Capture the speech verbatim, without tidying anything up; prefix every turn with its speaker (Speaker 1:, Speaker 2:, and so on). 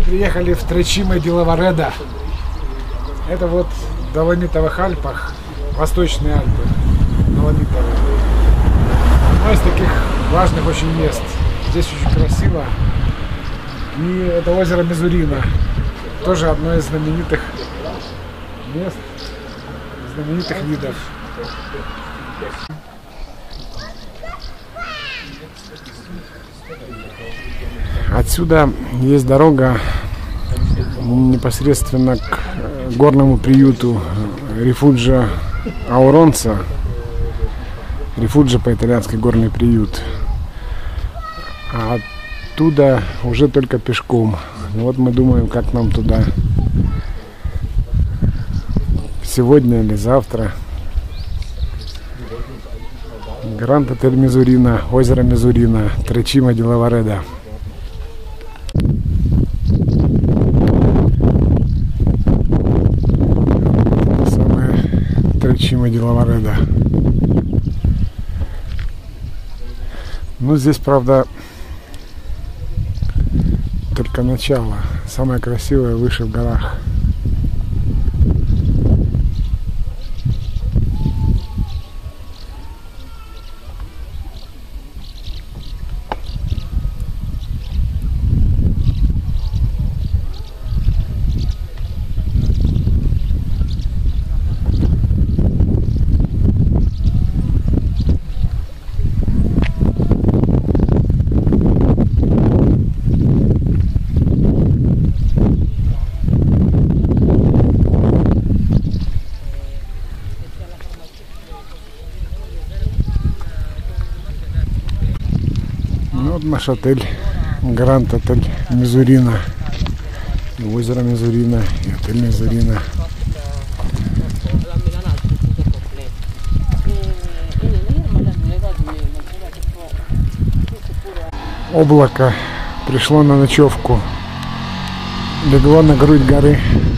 Speaker 1: приехали в Тречиме ди Лаваредо. Это вот в Доломитовых Альпах, Восточные Альпы, Доломитовые. Одно из таких важных очень мест. Здесь очень красиво. И это озеро Мезурино. Тоже одно из знаменитых мест, знаменитых видов. Отсюда есть дорога непосредственно к горному приюту Рифуджио Ауронца. Рифуджио по-итальянски горный приют. А оттуда уже только пешком. Вот мы думаем, как нам туда сегодня или завтра. Гранд Отель Мезурино, озеро Мезурино, Тречиме ди Лаваредо. Тречиме ди Лаваредо. Ну, здесь, правда, только начало. Самое красивое выше в горах. Вот наш отель, Гранд Отель Мезурино, озеро Мезурино и отель Мезурино. Облако пришло на ночевку, легло на грудь горы.